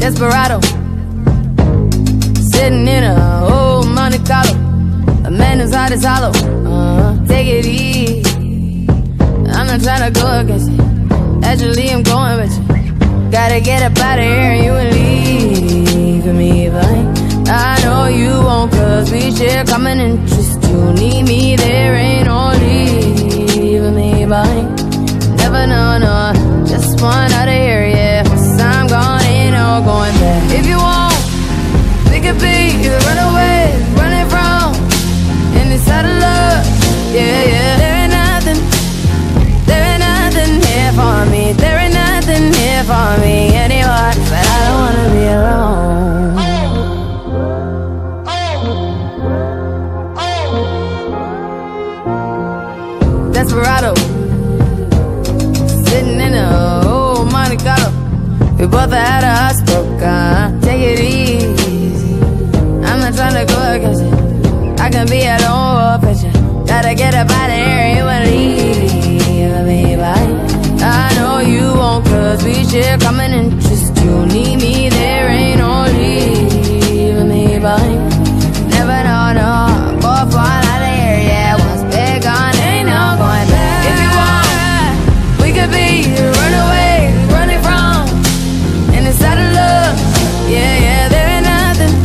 Desperado, sitting in a old Monte Carlo, a man whose heart is hollow. Take it easy, I'm not trying to go against you. Actually, I'm going with you. Gotta get up out of here and you and leave me behind. I know you won't, cause we share common interest. You need me, there ain't no leaving me behind. Never know, no, just one out of here, yeah. Once I'm gone, ain't no going back. If you want, we could be the runaways, running from in this out of love, yeah, yeah. There ain't nothing here for me. There ain't nothing here for me anymore, but I don't wanna be alone. Desperado, sitting in a old Monte Carlo. We both had our hearts broke, take it easy, I'm not trying to go against it. I can be a lone wolf picture. Gotta get up out of here, you and leave me behind. I know you won't, cause we share common interest. You need me, there ain't no leaving me behind. Never know, no, both fall out of here, yeah. Once they're gone, ain't no going back. If you want, we could be the runaways, running from in this out of love, yeah, yeah. There ain't nothing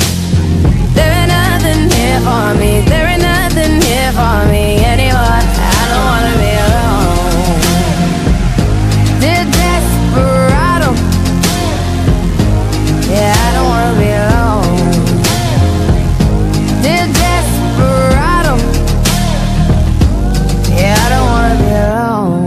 here for me. There ain't nothing here for me anymore. I don't wanna be alone. Dear Desperado, yeah, I don't wanna be alone. Dear Desperado, yeah, I don't wanna be alone.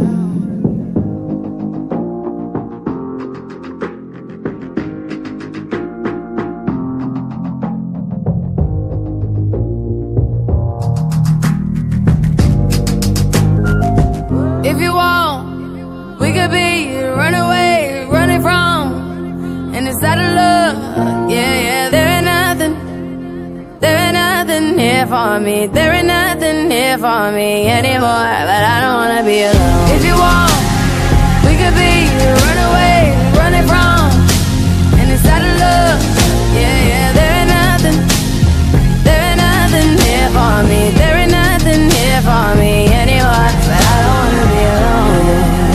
If you want, we could be runaways, running from in this out of love, yeah, yeah. There ain't nothing here for me. There ain't nothing here for me anymore, but I don't wanna be alone. If you want, we could be runaways, running from in this out of love, yeah, yeah. There ain't nothing here for me. There ain't nothing here for me anymore, but I don't wanna be alone.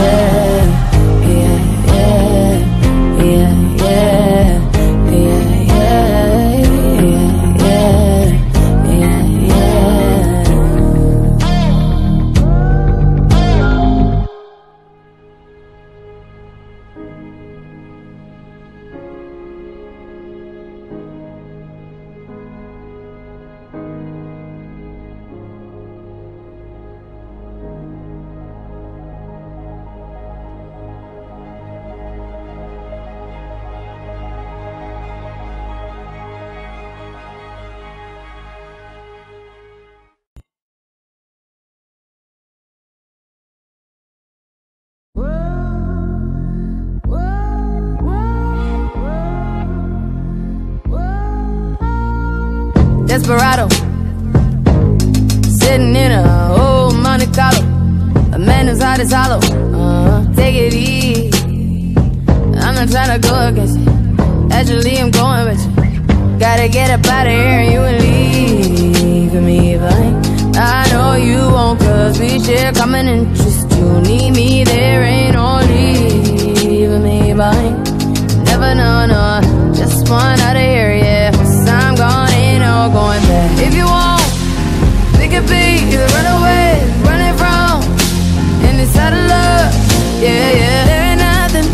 Desperado, sitting in a old Monte Carlo, a man whose heart is hollow. Take it easy, I'm not trying to go against it. Actually, I'm going with you. Gotta get up out of here and you and leave me behind. I know you won't, cause we share common interest. You need me, there ain't no leaving me behind. Never know, no, just one out of here, yeah. Once I'm gone, ain't no going back. If you want, we could be the runaways, running from in this out of love, yeah, yeah. There ain't nothing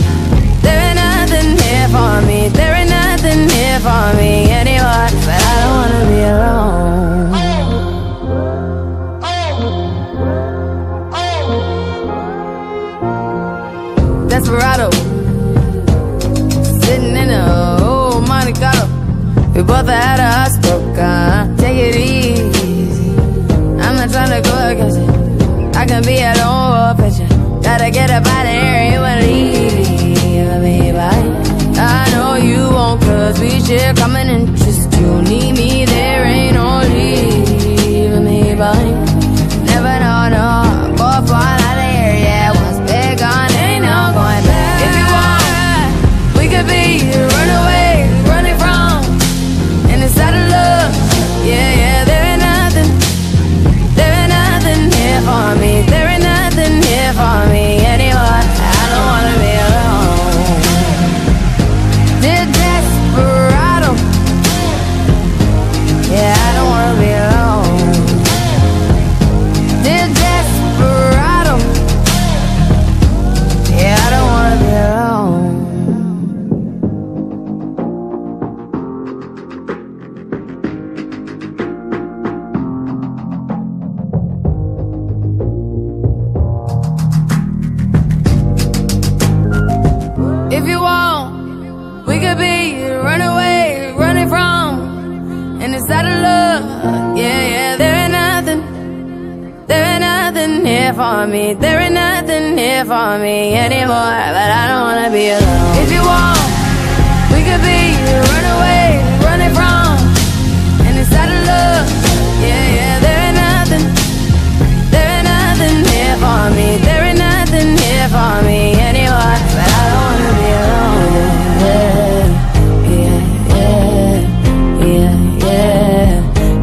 here for me. There ain't nothing here for me anymore, but I don't wanna be alone. Desperado, sitting in a old Monte Carlo. We both had our hearts broke, take it easy, I'm not trying to go against it. I can be a lone wolf picture. Gotta get up out of here, you and leave me behind. I know you won't, cause we share common interest. You need me, there ain't no leaving me behind. Never know, no, both fall out of here, yeah. Once they're gone, ain't no going back. If you want, we could be here for me. There ain't nothing here for me anymore, but I don't wanna be alone. If you want, we could be runaways, running from and inside of love. Yeah, yeah, there ain't nothing here for me. There ain't nothing here for me anymore, but I don't wanna be alone. Yeah, yeah, yeah, yeah, yeah.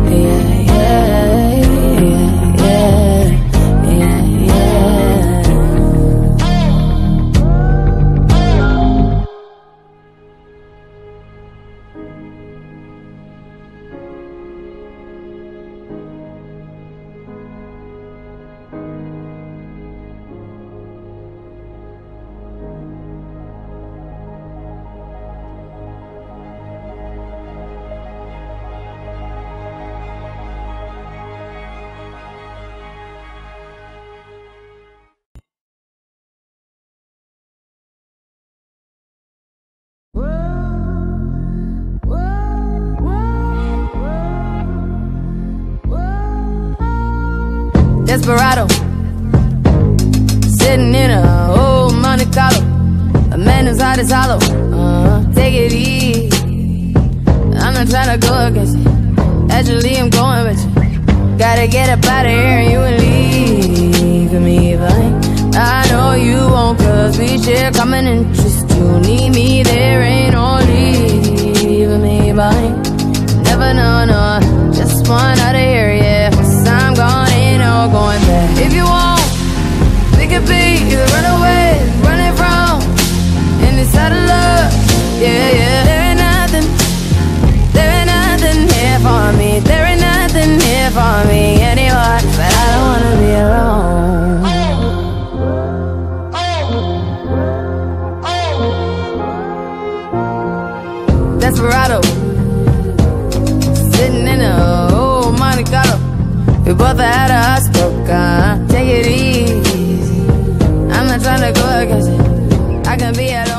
Desperado, sitting in a old Monte Carlo, a man whose heart is hollow. Take it easy, I'm not trying to go against it. Actually, I'm going with you. Gotta get up out of here and you will leave me behind. I know you won't, cause we share common interest. You need me, there ain't no leaving me behind. Never know, no, just want out of here, yeah. Cause I'm gone, ain't no going back. If you want, we could be the runaways, running from and inside of love. Yeah, yeah, there ain't nothing here for me. There ain't nothing here for me anymore, but I don't wanna be alone. Desperado, sitting in a old Monte Carlo. We both had our hearts broken. Take it easy, I'm not trying to go against it. I can be at